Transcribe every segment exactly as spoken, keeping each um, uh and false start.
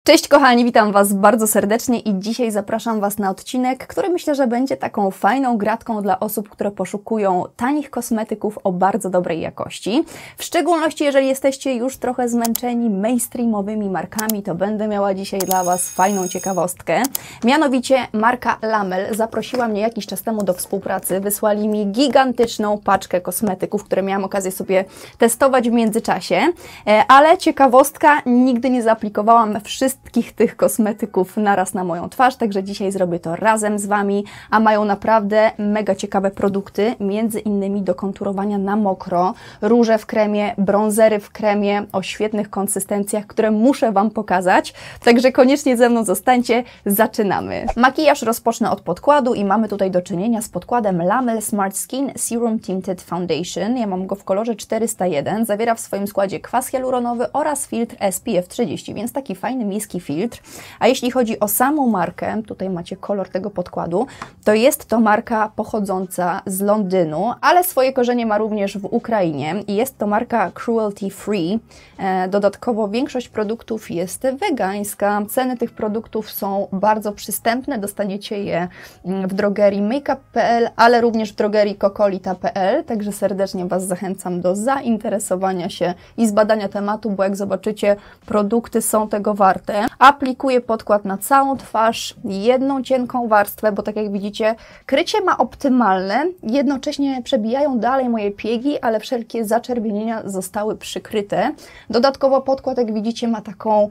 Cześć kochani, witam Was bardzo serdecznie i dzisiaj zapraszam Was na odcinek, który myślę, że będzie taką fajną gratką dla osób, które poszukują tanich kosmetyków o bardzo dobrej jakości. W szczególności jeżeli jesteście już trochę zmęczeni mainstreamowymi markami, to będę miała dzisiaj dla Was fajną ciekawostkę. Mianowicie marka Lamel zaprosiła mnie jakiś czas temu do współpracy, wysłali mi gigantyczną paczkę kosmetyków, które miałam okazję sobie testować w międzyczasie, ale ciekawostka, nigdy nie zaaplikowałam wszystkich wszystkich tych kosmetyków naraz na moją twarz, także dzisiaj zrobię to razem z Wami, a mają naprawdę mega ciekawe produkty, między innymi do konturowania na mokro, róże w kremie, bronzery w kremie o świetnych konsystencjach, które muszę Wam pokazać, także koniecznie ze mną zostańcie, zaczynamy. Makijaż rozpocznę od podkładu i mamy tutaj do czynienia z podkładem Lamel Smart Skin Serum Tinted Foundation. Ja mam go w kolorze czterysta jeden, zawiera w swoim składzie kwas hialuronowy oraz filtr S P F trzydzieści, więc taki fajny miejski filtr. A jeśli chodzi o samą markę, tutaj macie kolor tego podkładu, to jest to marka pochodząca z Londynu, ale swoje korzenie ma również w Ukrainie i jest to marka cruelty free. Dodatkowo większość produktów jest wegańska. Ceny tych produktów są bardzo przystępne. Dostaniecie je w drogerii makeup kropka p l, ale również w drogerii cocolita kropka p l, także serdecznie Was zachęcam do zainteresowania się i zbadania tematu, bo jak zobaczycie, produkty są tego warte. Aplikuję podkład na całą twarz, jedną cienką warstwę, bo tak jak widzicie, krycie ma optymalne, jednocześnie przebijają dalej moje piegi, ale wszelkie zaczerwienienia zostały przykryte. Dodatkowo podkład, jak widzicie, ma taką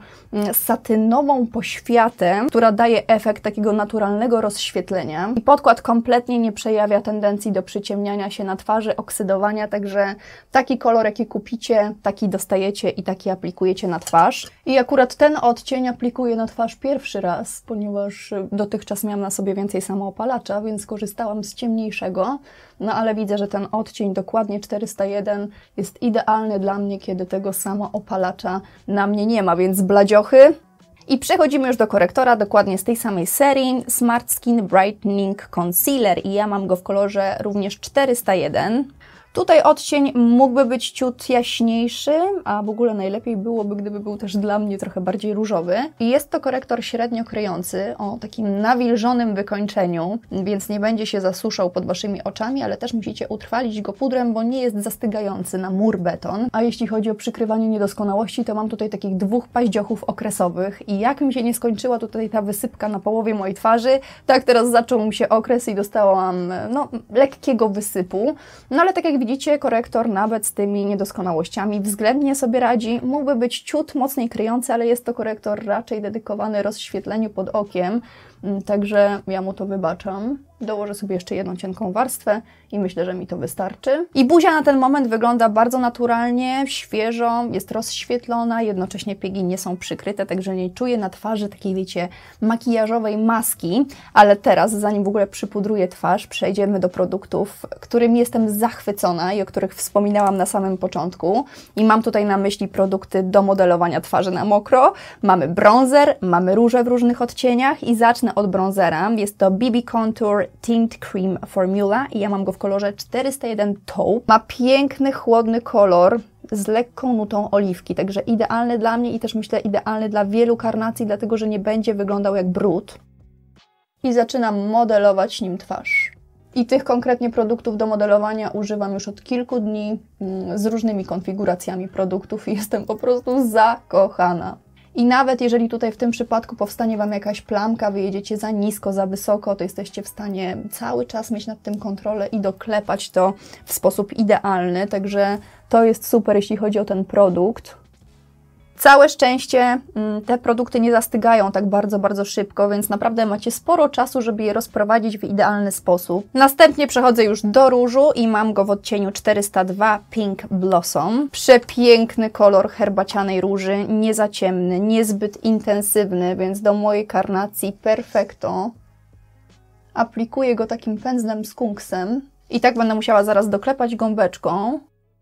satynową poświatę, która daje efekt takiego naturalnego rozświetlenia. I podkład kompletnie nie przejawia tendencji do przyciemniania się na twarzy, oksydowania, także taki kolor, jaki kupicie, taki dostajecie i taki aplikujecie na twarz. I akurat ten odcień aplikuję na twarz pierwszy raz, ponieważ dotychczas miałam na sobie więcej samoopalacza, więc korzystałam z ciemniejszego. No ale widzę, że ten odcień dokładnie czterysta jeden jest idealny dla mnie, kiedy tego samoopalacza na mnie nie ma, więc bladziochy. I przechodzimy już do korektora, dokładnie z tej samej serii, Smart Skin Brightening Concealer i ja mam go w kolorze również czterysta jeden. Tutaj odcień mógłby być ciut jaśniejszy, a w ogóle najlepiej byłoby, gdyby był też dla mnie trochę bardziej różowy. I jest to korektor średnio kryjący, o takim nawilżonym wykończeniu, więc nie będzie się zasuszał pod Waszymi oczami, ale też musicie utrwalić go pudrem, bo nie jest zastygający na mur beton. A jeśli chodzi o przykrywanie niedoskonałości, to mam tutaj takich dwóch paździochów okresowych i jak mi się nie skończyła tutaj ta wysypka na połowie mojej twarzy, tak teraz zaczął mi się okres i dostałam no, lekkiego wysypu. No ale tak jak widzicie, korektor nawet z tymi niedoskonałościami względnie sobie radzi. Mógłby być ciut mocniej kryjący, ale jest to korektor raczej dedykowany rozświetleniu pod okiem, także ja mu to wybaczam. Dołożę sobie jeszcze jedną cienką warstwę i myślę, że mi to wystarczy. I buzia na ten moment wygląda bardzo naturalnie, świeżo, jest rozświetlona, jednocześnie piegi nie są przykryte, także nie czuję na twarzy takiej, wiecie, makijażowej maski. Ale teraz, zanim w ogóle przypudruję twarz, przejdziemy do produktów, którymi jestem zachwycona i o których wspominałam na samym początku. I mam tutaj na myśli produkty do modelowania twarzy na mokro. Mamy bronzer, mamy róże w różnych odcieniach i zacznę od bronzera. Jest to B B Contour Tint Cream Formula i ja mam go w kolorze czterysta jeden Taupe. Ma piękny, chłodny kolor z lekką nutą oliwki, także idealny dla mnie i też myślę idealny dla wielu karnacji, dlatego że nie będzie wyglądał jak brud. I zaczynam modelować nim twarz. I tych konkretnie produktów do modelowania używam już od kilku dni z różnymi konfiguracjami produktów i jestem po prostu zakochana. I nawet jeżeli tutaj w tym przypadku powstanie Wam jakaś plamka, wy jedziecie za nisko, za wysoko, to jesteście w stanie cały czas mieć nad tym kontrolę i doklepać to w sposób idealny. Także to jest super, jeśli chodzi o ten produkt. Całe szczęście te produkty nie zastygają tak bardzo, bardzo szybko, więc naprawdę macie sporo czasu, żeby je rozprowadzić w idealny sposób. Następnie przechodzę już do różu i mam go w odcieniu czterysta dwa Pink Blossom. Przepiękny kolor herbacianej róży, nie za ciemny, niezbyt intensywny, więc do mojej karnacji perfekto. Aplikuję go takim pędzlem skunksem i tak będę musiała zaraz doklepać gąbeczką.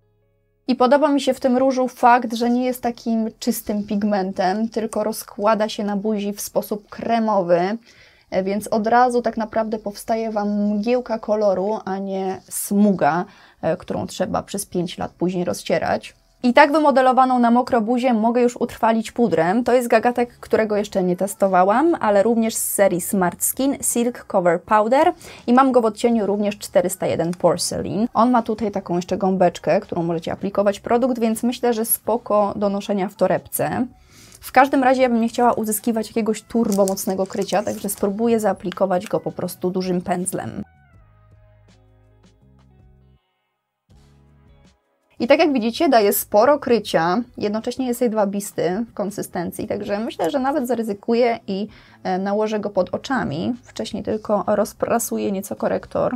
I podoba mi się w tym różu fakt, że nie jest takim czystym pigmentem, tylko rozkłada się na buzi w sposób kremowy, więc od razu tak naprawdę powstaje Wam mgiełka koloru, a nie smuga, którą trzeba przez pięć lat później rozcierać. I tak wymodelowaną na mokro buzię mogę już utrwalić pudrem. To jest gagatek, którego jeszcze nie testowałam, ale również z serii Smart Skin Silk Cover Powder i mam go w odcieniu również czterysta jeden Porcelain. On ma tutaj taką jeszcze gąbeczkę, którą możecie aplikować produkt, więc myślę, że spoko do noszenia w torebce. W każdym razie ja bym nie chciała uzyskiwać jakiegoś turbo mocnego krycia, także spróbuję zaaplikować go po prostu dużym pędzlem. I tak jak widzicie, daje sporo krycia, jednocześnie jest jedwabisty w konsystencji, także myślę, że nawet zaryzykuję i nałożę go pod oczami. Wcześniej tylko rozprasuję nieco korektor.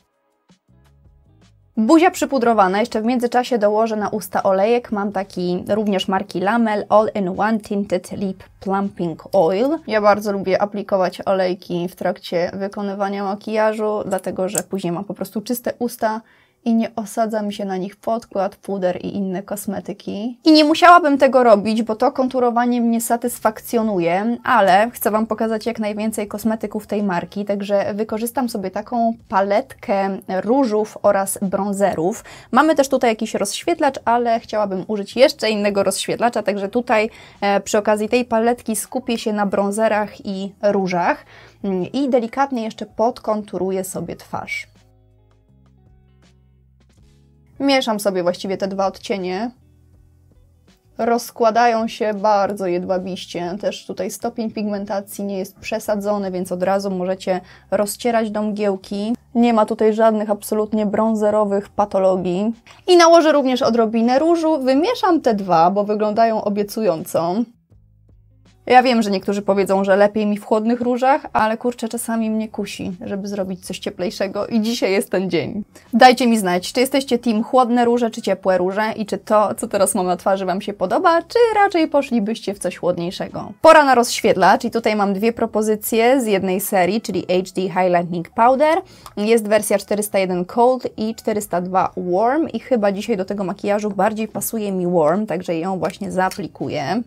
Buzia przypudrowana, jeszcze w międzyczasie dołożę na usta olejek. Mam taki również marki Lamel All-in-One Tinted Lip Plumping Oil. Ja bardzo lubię aplikować olejki w trakcie wykonywania makijażu, dlatego że później mam po prostu czyste usta i nie osadza mi się na nich podkład, puder i inne kosmetyki. I nie musiałabym tego robić, bo to konturowanie mnie satysfakcjonuje, ale chcę Wam pokazać jak najwięcej kosmetyków tej marki, także wykorzystam sobie taką paletkę różów oraz bronzerów. Mamy też tutaj jakiś rozświetlacz, ale chciałabym użyć jeszcze innego rozświetlacza, także tutaj e, przy okazji tej paletki skupię się na bronzerach i różach i delikatnie jeszcze podkonturuję sobie twarz. Mieszam sobie właściwie te dwa odcienie. Rozkładają się bardzo jedwabiście. Też tutaj stopień pigmentacji nie jest przesadzony, więc od razu możecie rozcierać do mgiełki. Nie ma tutaj żadnych absolutnie brązerowych patologii. I nałożę również odrobinę różu. Wymieszam te dwa, bo wyglądają obiecująco. Ja wiem, że niektórzy powiedzą, że lepiej mi w chłodnych różach, ale kurczę, czasami mnie kusi, żeby zrobić coś cieplejszego i dzisiaj jest ten dzień. Dajcie mi znać, czy jesteście team chłodne róże, czy ciepłe róże i czy to, co teraz mam na twarzy, Wam się podoba, czy raczej poszlibyście w coś chłodniejszego. Pora na rozświetlacz i tutaj mam dwie propozycje z jednej serii, czyli H D Highlighting Powder. Jest wersja czterysta jeden Cold i czterysta dwa Warm i chyba dzisiaj do tego makijażu bardziej pasuje mi Warm, także ją właśnie zaaplikuję.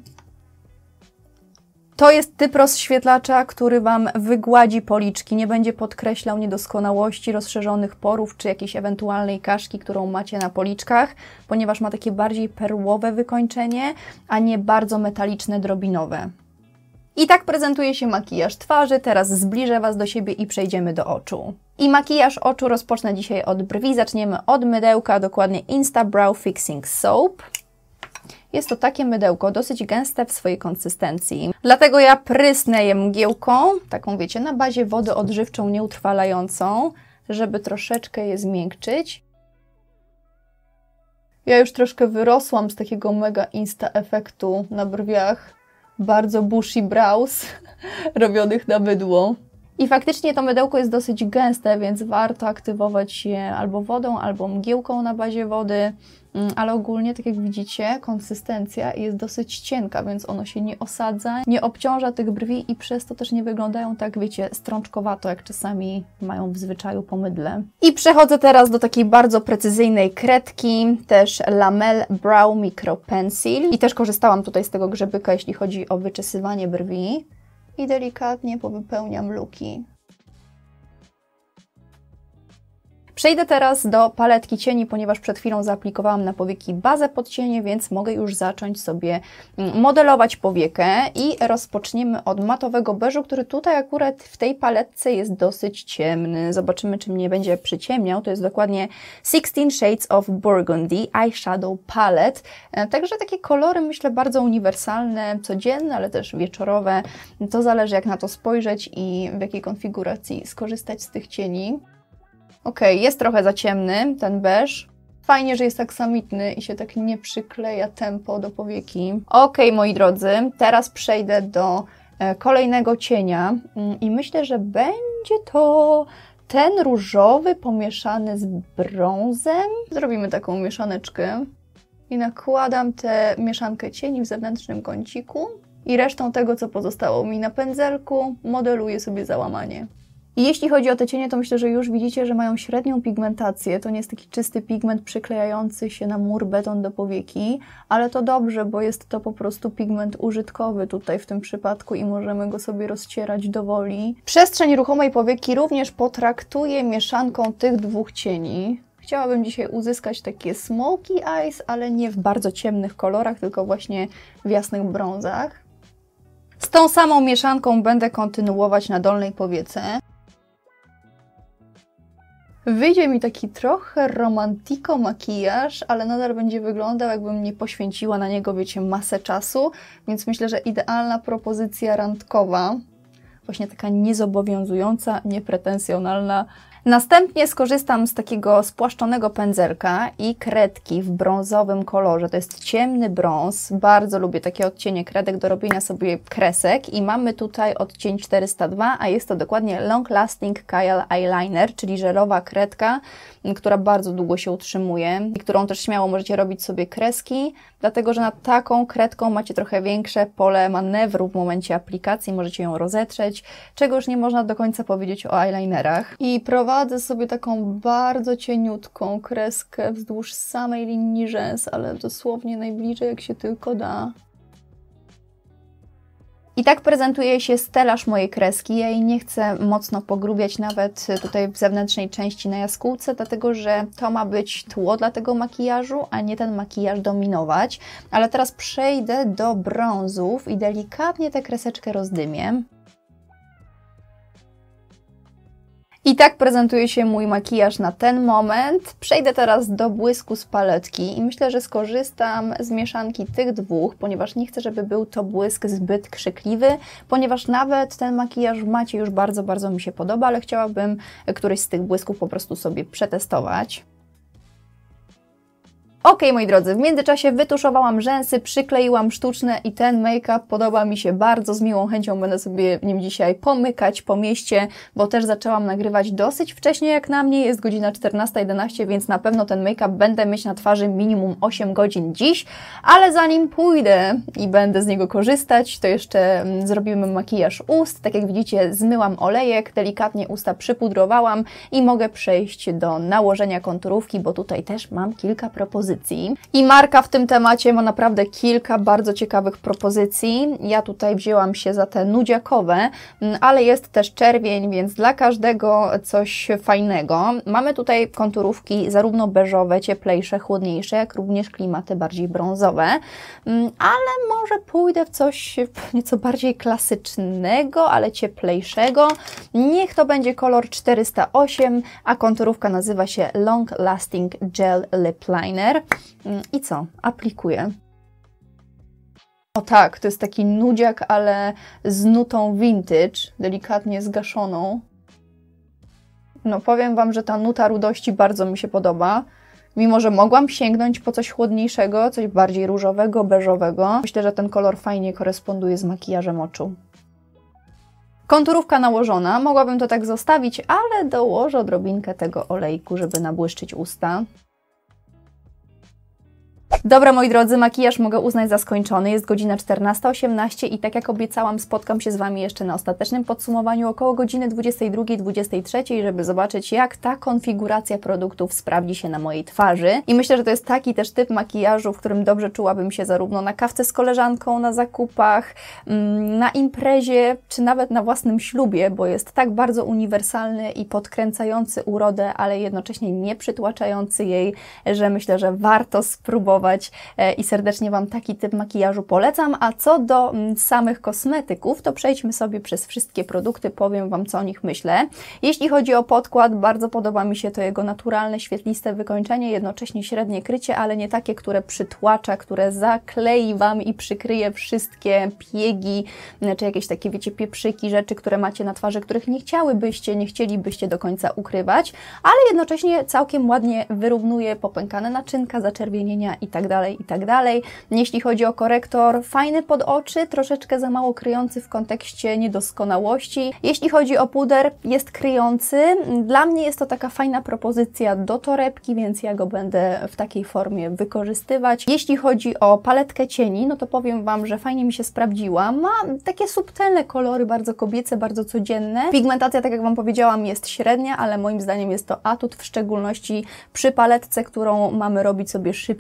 To jest typ rozświetlacza, który Wam wygładzi policzki, nie będzie podkreślał niedoskonałości, rozszerzonych porów czy jakiejś ewentualnej kaszki, którą macie na policzkach, ponieważ ma takie bardziej perłowe wykończenie, a nie bardzo metaliczne, drobinowe. I tak prezentuje się makijaż twarzy, teraz zbliżę Was do siebie i przejdziemy do oczu. I makijaż oczu rozpocznę dzisiaj od brwi, zaczniemy od mydełka, dokładnie Insta Brow Fixing Soap. Jest to takie mydełko, dosyć gęste w swojej konsystencji. Dlatego ja prysnę je mgiełką, taką wiecie, na bazie wody odżywczą nieutrwalającą, żeby troszeczkę je zmiękczyć. Ja już troszkę wyrosłam z takiego mega insta efektu na brwiach. Bardzo bushy brows, robionych na mydło. I faktycznie to mydełko jest dosyć gęste, więc warto aktywować je albo wodą, albo mgiełką na bazie wody. Ale ogólnie, tak jak widzicie, konsystencja jest dosyć cienka, więc ono się nie osadza, nie obciąża tych brwi i przez to też nie wyglądają tak, wiecie, strączkowato, jak czasami mają w zwyczaju po mydle. I przechodzę teraz do takiej bardzo precyzyjnej kredki, też Lamel Brow Micro Pencil. I też korzystałam tutaj z tego grzebyka, jeśli chodzi o wyczesywanie brwi. I delikatnie powypełniam luki. Przejdę teraz do paletki cieni, ponieważ przed chwilą zaaplikowałam na powieki bazę pod cienie, więc mogę już zacząć sobie modelować powiekę i rozpoczniemy od matowego beżu, który tutaj akurat w tej paletce jest dosyć ciemny. Zobaczymy, czy mnie będzie przyciemniał. To jest dokładnie sixteen Shades of Burgundy Eyeshadow Palette. Także takie kolory, myślę, bardzo uniwersalne, codzienne, ale też wieczorowe. To zależy, jak na to spojrzeć i w jakiej konfiguracji skorzystać z tych cieni. Ok, jest trochę za ciemny ten beż. Fajnie, że jest aksamitny i się tak nie przykleja tempo do powieki. Ok, moi drodzy, teraz przejdę do kolejnego cienia i myślę, że będzie to ten różowy pomieszany z brązem. Zrobimy taką mieszaneczkę i nakładam tę mieszankę cieni w zewnętrznym kąciku i resztą tego, co pozostało mi na pędzelku, modeluję sobie załamanie. I jeśli chodzi o te cienie, to myślę, że już widzicie, że mają średnią pigmentację. To nie jest taki czysty pigment przyklejający się na mur beton do powieki, ale to dobrze, bo jest to po prostu pigment użytkowy tutaj w tym przypadku i możemy go sobie rozcierać dowoli. Przestrzeń ruchomej powieki również potraktuję mieszanką tych dwóch cieni. Chciałabym dzisiaj uzyskać takie smoky eyes, ale nie w bardzo ciemnych kolorach, tylko właśnie w jasnych brązach. Z tą samą mieszanką będę kontynuować na dolnej powiece. Wyjdzie mi taki trochę romantiko makijaż, ale nadal będzie wyglądał, jakbym nie poświęciła na niego, wiecie, masę czasu, więc myślę, że idealna propozycja randkowa, właśnie taka niezobowiązująca, niepretensjonalna. Następnie skorzystam z takiego spłaszczonego pędzelka i kredki w brązowym kolorze. To jest ciemny brąz. Bardzo lubię takie odcienie kredek do robienia sobie kresek i mamy tutaj odcień czterysta dwa, a jest to dokładnie Long Lasting Kajal Eyeliner, czyli żelowa kredka, która bardzo długo się utrzymuje i którą też śmiało możecie robić sobie kreski, dlatego że nad taką kredką macie trochę większe pole manewru w momencie aplikacji, możecie ją rozetrzeć, czego już nie można do końca powiedzieć o eyelinerach. I prowadzę sobie taką bardzo cieniutką kreskę wzdłuż samej linii rzęs, ale dosłownie najbliżej jak się tylko da. I tak prezentuje się stelaż mojej kreski. Ja jej nie chcę mocno pogrubiać nawet tutaj w zewnętrznej części na jaskółce, dlatego że to ma być tło dla tego makijażu, a nie ten makijaż dominować. Ale teraz przejdę do brązów i delikatnie tę kreseczkę rozdymię. I tak prezentuje się mój makijaż na ten moment. Przejdę teraz do błysku z paletki i myślę, że skorzystam z mieszanki tych dwóch, ponieważ nie chcę, żeby był to błysk zbyt krzykliwy, ponieważ nawet ten makijaż w macie już bardzo, bardzo mi się podoba, ale chciałabym któryś z tych błysków po prostu sobie przetestować. Ok, moi drodzy, w międzyczasie wytuszowałam rzęsy, przykleiłam sztuczne i ten make-up podoba mi się bardzo. Z miłą chęcią będę sobie nim dzisiaj pomykać po mieście, bo też zaczęłam nagrywać dosyć wcześnie jak na mnie. Jest godzina czternasta jedenaście, więc na pewno ten make-up będę mieć na twarzy minimum osiem godzin dziś, ale zanim pójdę i będę z niego korzystać, to jeszcze zrobimy makijaż ust. Tak jak widzicie, zmyłam olejek, delikatnie usta przypudrowałam i mogę przejść do nałożenia konturówki, bo tutaj też mam kilka propozycji. I marka w tym temacie ma naprawdę kilka bardzo ciekawych propozycji. Ja tutaj wzięłam się za te nudziakowe, ale jest też czerwień, więc dla każdego coś fajnego. Mamy tutaj konturówki zarówno beżowe, cieplejsze, chłodniejsze, jak również klimaty bardziej brązowe, ale może pójdę w coś nieco bardziej klasycznego, ale cieplejszego. Niech to będzie kolor czterysta osiem, a konturówka nazywa się Long Lasting Gel Lip Liner. I co? Aplikuję. O tak, to jest taki nudziak, ale z nutą vintage, delikatnie zgaszoną. No powiem Wam, że ta nuta rudości bardzo mi się podoba. Mimo że mogłam sięgnąć po coś chłodniejszego, coś bardziej różowego, beżowego. Myślę, że ten kolor fajnie koresponduje z makijażem oczu. Konturówka nałożona, mogłabym to tak zostawić, ale dołożę odrobinkę tego olejku, żeby nabłyszczyć usta. Dobra, moi drodzy, makijaż mogę uznać za skończony. Jest godzina czternasta osiemnaście i tak jak obiecałam, spotkam się z Wami jeszcze na ostatecznym podsumowaniu około godziny dwudziestej drugiej dwudziestej trzeciej, żeby zobaczyć, jak ta konfiguracja produktów sprawdzi się na mojej twarzy. I myślę, że to jest taki też typ makijażu, w którym dobrze czułabym się zarówno na kawce z koleżanką, na zakupach, na imprezie, czy nawet na własnym ślubie, bo jest tak bardzo uniwersalny i podkręcający urodę, ale jednocześnie nie przytłaczający jej, że myślę, że warto spróbować i serdecznie Wam taki typ makijażu polecam. A co do samych kosmetyków, to przejdźmy sobie przez wszystkie produkty, powiem Wam, co o nich myślę. Jeśli chodzi o podkład, bardzo podoba mi się to jego naturalne, świetliste wykończenie, jednocześnie średnie krycie, ale nie takie, które przytłacza, które zaklei Wam i przykryje wszystkie piegi, czy jakieś takie, wiecie, pieprzyki, rzeczy, które macie na twarzy, których nie chciałybyście, nie chcielibyście do końca ukrywać, ale jednocześnie całkiem ładnie wyrównuje popękane naczynka, zaczerwienienia i tak dalej, i tak dalej. Jeśli chodzi o korektor, fajny pod oczy, troszeczkę za mało kryjący w kontekście niedoskonałości. Jeśli chodzi o puder, jest kryjący. Dla mnie jest to taka fajna propozycja do torebki, więc ja go będę w takiej formie wykorzystywać. Jeśli chodzi o paletkę cieni, no to powiem Wam, że fajnie mi się sprawdziła. Ma takie subtelne kolory, bardzo kobiece, bardzo codzienne. Pigmentacja, tak jak Wam powiedziałam, jest średnia, ale moim zdaniem jest to atut, w szczególności przy paletce, którą mamy robić sobie szybkie, dzielne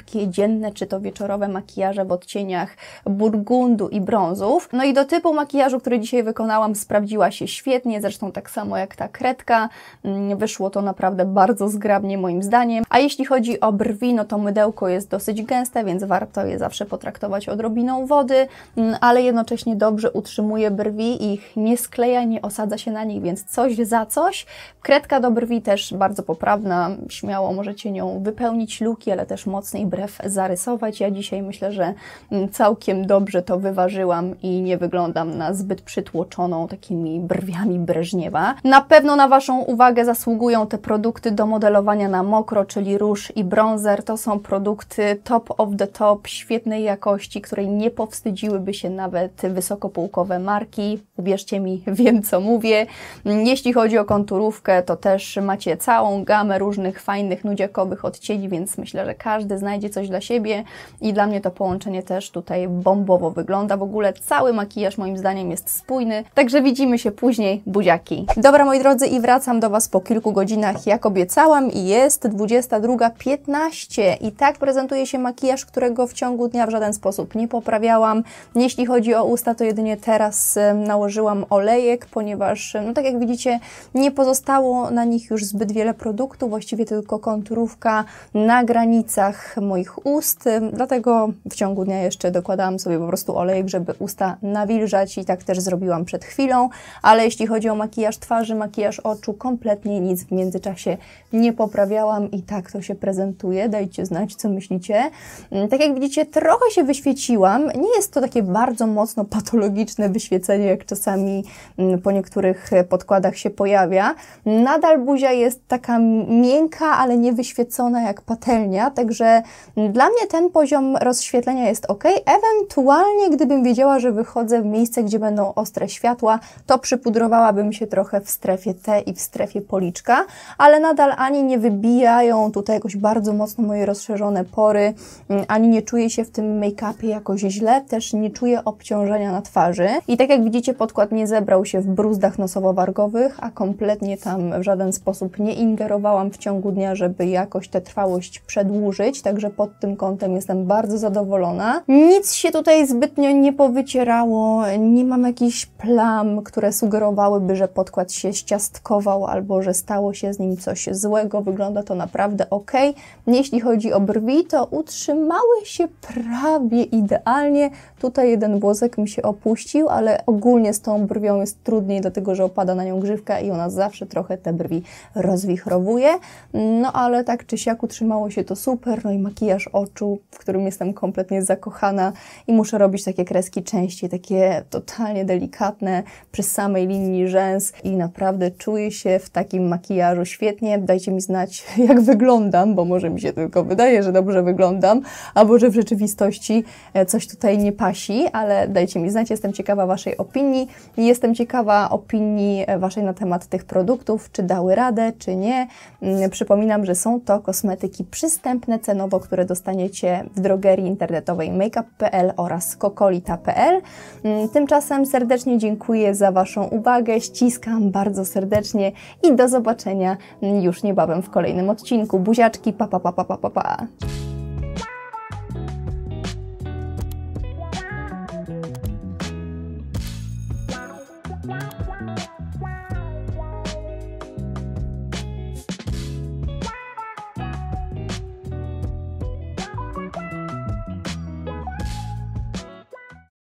dzienne czy to wieczorowe makijaże w odcieniach burgundu i brązów. No i do typu makijażu, który dzisiaj wykonałam, sprawdziła się świetnie, zresztą tak samo jak ta kredka. Wyszło to naprawdę bardzo zgrabnie moim zdaniem. A jeśli chodzi o brwi, no to mydełko jest dosyć gęste, więc warto je zawsze potraktować odrobiną wody, ale jednocześnie dobrze utrzymuje brwi, ich nie skleja, nie osadza się na nich, więc coś za coś. Kredka do brwi też bardzo poprawna, śmiało możecie nią wypełnić luki, ale też mocniej brew zarysować. Ja dzisiaj myślę, że całkiem dobrze to wyważyłam i nie wyglądam na zbyt przytłoczoną takimi brwiami Breżniewa. Na pewno na Waszą uwagę zasługują te produkty do modelowania na mokro, czyli róż i bronzer. To są produkty top of the top, świetnej jakości, której nie powstydziłyby się nawet wysokopółkowe marki. Uwierzcie mi, wiem co mówię. Jeśli chodzi o konturówkę, to też macie całą gamę różnych fajnych, nudziakowych odcieni, więc myślę, że każdy znajdzie coś dla siebie i dla mnie to połączenie też tutaj bombowo wygląda. W ogóle cały makijaż moim zdaniem jest spójny, także widzimy się później, buziaki. Dobra, moi drodzy, i wracam do Was po kilku godzinach, jak obiecałam, i jest dwudziesta druga piętnaście i tak prezentuje się makijaż, którego w ciągu dnia w żaden sposób nie poprawiałam. Jeśli chodzi o usta, to jedynie teraz nałożyłam olejek, ponieważ, no tak jak widzicie, nie pozostało na nich już zbyt wiele produktu, właściwie tylko konturówka na granicach moich ust, dlatego w ciągu dnia jeszcze dokładałam sobie po prostu olejek, żeby usta nawilżać i tak też zrobiłam przed chwilą, ale jeśli chodzi o makijaż twarzy, makijaż oczu, kompletnie nic w międzyczasie nie poprawiałam i tak to się prezentuje. Dajcie znać, co myślicie. Tak jak widzicie, trochę się wyświeciłam. Nie jest to takie bardzo mocno patologiczne wyświecenie, jak czasami po niektórych podkładach się pojawia. Nadal buzia jest taka miękka, ale nie wyświecona jak patelnia, także dla mnie ten poziom rozświetlenia jest ok. Ewentualnie, gdybym wiedziała, że wychodzę w miejsce, gdzie będą ostre światła, to przypudrowałabym się trochę w strefie T i w strefie policzka, ale nadal ani nie wybijają tutaj jakoś bardzo mocno moje rozszerzone pory, ani nie czuję się w tym make-upie jakoś źle, też nie czuję obciążenia na twarzy. I tak jak widzicie, podkład nie zebrał się w bruzdach nosowo-wargowych, a kompletnie tam w żaden sposób nie ingerowałam w ciągu dnia, żeby jakoś tę trwałość przedłużyć, także pod tym kątem jestem bardzo zadowolona. Nic się tutaj zbytnio nie powycierało, nie mam jakichś plam, które sugerowałyby, że podkład się ściastkował albo że stało się z nim coś złego. Wygląda to naprawdę ok. Jeśli chodzi o brwi, to utrzymały się prawie idealnie. Tutaj jeden włosek mi się opuścił, ale ogólnie z tą brwią jest trudniej, dlatego że opada na nią grzywka i ona zawsze trochę te brwi rozwichrowuje. No ale tak czy siak utrzymało się to super. No i makijaż oczu, w którym jestem kompletnie zakochana i muszę robić takie kreski częściej, takie totalnie delikatne przy samej linii rzęs i naprawdę czuję się w takim makijażu świetnie. Dajcie mi znać, jak wyglądam, bo może mi się tylko wydaje, że dobrze wyglądam, albo że w rzeczywistości coś tutaj nie pasi, ale dajcie mi znać, jestem ciekawa Waszej opinii. Jestem ciekawa opinii Waszej na temat tych produktów, czy dały radę, czy nie. Przypominam, że są to kosmetyki przystępne cenowo, które dostaniecie w drogerii internetowej makeup kropka p l oraz kokolita kropka p l. Tymczasem serdecznie dziękuję za Waszą uwagę, ściskam bardzo serdecznie i do zobaczenia już niebawem w kolejnym odcinku. Buziaczki, pa pa pa pa pa pa.